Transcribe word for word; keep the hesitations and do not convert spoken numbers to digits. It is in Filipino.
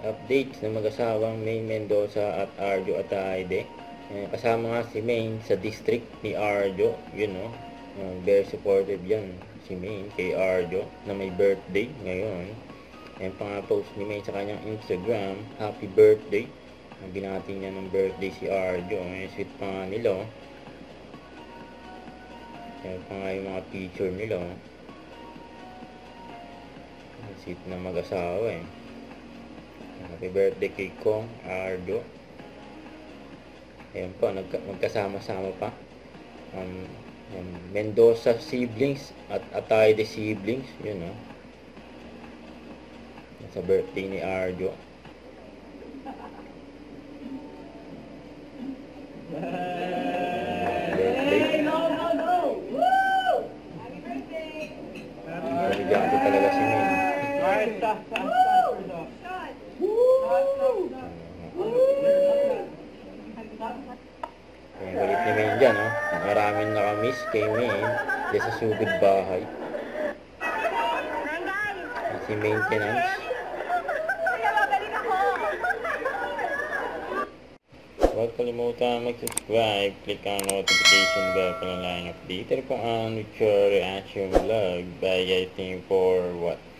Updates ng mag-asawang May Mendoza at Arjo Ataide. Eh, kasama nga si Maine sa district ni Arjo. Yun no, uh, very supportive yan si Maine kay Arjo na may birthday ngayon. Ayan pa nga post ni Maine sa kanyang Instagram, happy birthday. Binati niya ng birthday si Arjo. Ayan, sweet pa nga nila. Ayan pa nga yung mga picture nila. Sweet na mag-asawa eh. Happy birthday kay Kong Arjo. Ayan po, nagka, magkasama-sama pa. Um, um, Mendoza siblings at Ataide siblings. Yun o. Oh. Sa birthday ni Arjo. Birthday. No, no, no! Woo! Happy birthday! Paligado talaga si Min. Kaya galit ni Maine dyan, oh. Maraming nakamiss kay Maine dyan sa sugod bahay. Si maintenance. Huwag kalimutan mag-subscribe, click ang notification bell para lang updated kung ano with your reaction vlog by getting for what